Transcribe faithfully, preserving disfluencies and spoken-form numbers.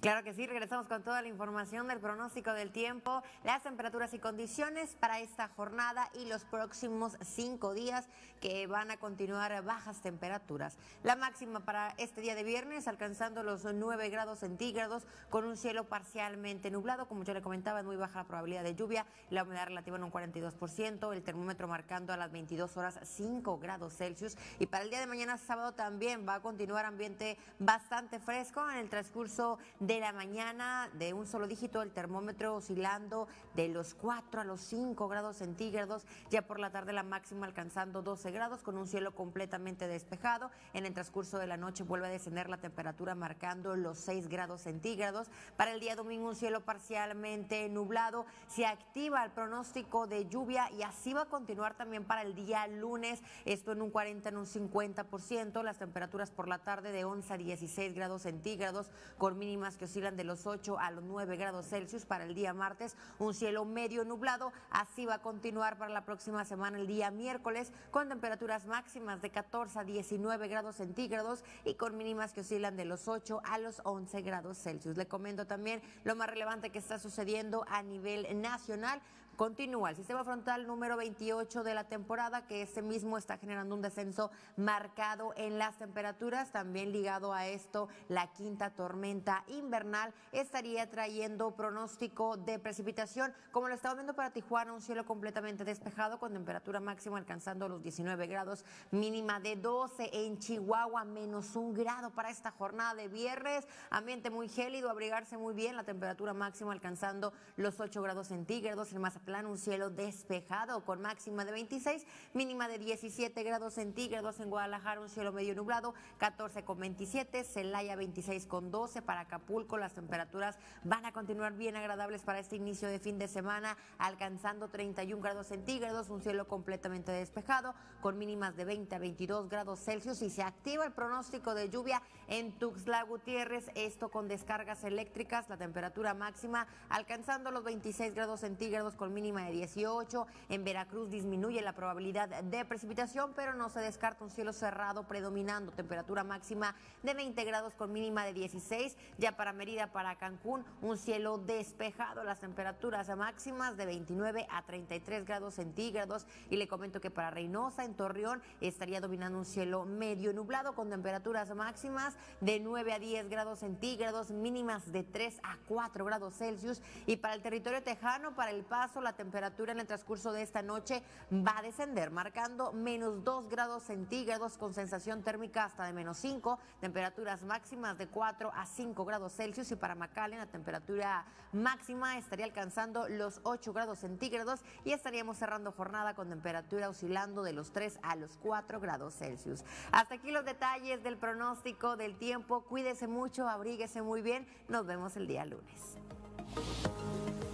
Claro que sí, regresamos con toda la información del pronóstico del tiempo, las temperaturas y condiciones para esta jornada y los próximos cinco días que van a continuar bajas temperaturas. La máxima para este día de viernes alcanzando los nueve grados centígrados con un cielo parcialmente nublado, como yo le comentaba, es muy baja la probabilidad de lluvia, la humedad relativa en un cuarenta y dos por ciento, el termómetro marcando a las veintidós horas cinco grados Celsius y para el día de mañana sábado también va a continuar ambiente bastante fresco en el transcurso de la mañana, de un solo dígito, el termómetro oscilando de los cuatro a los cinco grados centígrados, ya por la tarde la máxima alcanzando doce grados con un cielo completamente despejado. En el transcurso de la noche vuelve a descender la temperatura marcando los seis grados centígrados. Para el día domingo un cielo parcialmente nublado, se activa el pronóstico de lluvia y así va a continuar también para el día lunes, esto en un cuarenta, en un cincuenta por ciento, las temperaturas por la tarde de once a dieciséis grados centígrados con mínimas que oscilan de los ocho a los nueve grados Celsius. Para el día martes un cielo medio nublado, así va a continuar para la próxima semana el día miércoles con temperaturas máximas de catorce a diecinueve grados centígrados y con mínimas que oscilan de los ocho a los once grados Celsius. Le comento también lo más relevante que está sucediendo a nivel nacional. Continúa el sistema frontal número veintiocho de la temporada, que este mismo está generando un descenso marcado en las temperaturas. También ligado a esto, la quinta tormenta invernal estaría trayendo pronóstico de precipitación. Como lo estamos viendo para Tijuana, un cielo completamente despejado con temperatura máxima alcanzando los diecinueve grados, mínima de doce. En Chihuahua, menos un grado para esta jornada de viernes. Ambiente muy gélido, abrigarse muy bien, la temperatura máxima alcanzando los ocho grados centígrados. En Mazatlán, un cielo despejado con máxima de veintiséis, mínima de diecisiete grados centígrados. En Guadalajara un cielo medio nublado, catorce con veintisiete, Celaya veintiséis con doce, para Acapulco las temperaturas van a continuar bien agradables para este inicio de fin de semana, alcanzando treinta y un grados centígrados, un cielo completamente despejado con mínimas de veinte a veintidós grados Celsius y se activa el pronóstico de lluvia en Tuxtla Gutiérrez, esto con descargas eléctricas, la temperatura máxima alcanzando los veintiséis grados centígrados con mínima de dieciocho. En Veracruz disminuye la probabilidad de precipitación, pero no se descarta un cielo cerrado predominando, temperatura máxima de veinte grados con mínima de dieciséis. Ya para Mérida, para Cancún, un cielo despejado, las temperaturas máximas de veintinueve a treinta y tres grados centígrados. Y le comento que para Reynosa, en Torreón, estaría dominando un cielo medio nublado con temperaturas máximas de nueve a diez grados centígrados, mínimas de tres a cuatro grados Celsius. Y para el territorio tejano, para El Paso, la temperatura en el transcurso de esta noche va a descender, marcando menos dos grados centígrados con sensación térmica hasta de menos cinco, temperaturas máximas de cuatro a cinco grados Celsius. Y para McAllen la temperatura máxima estaría alcanzando los ocho grados centígrados y estaríamos cerrando jornada con temperatura oscilando de los tres a los cuatro grados Celsius. Hasta aquí los detalles del pronóstico del tiempo. Cuídese mucho, abríguese muy bien. Nos vemos el día lunes.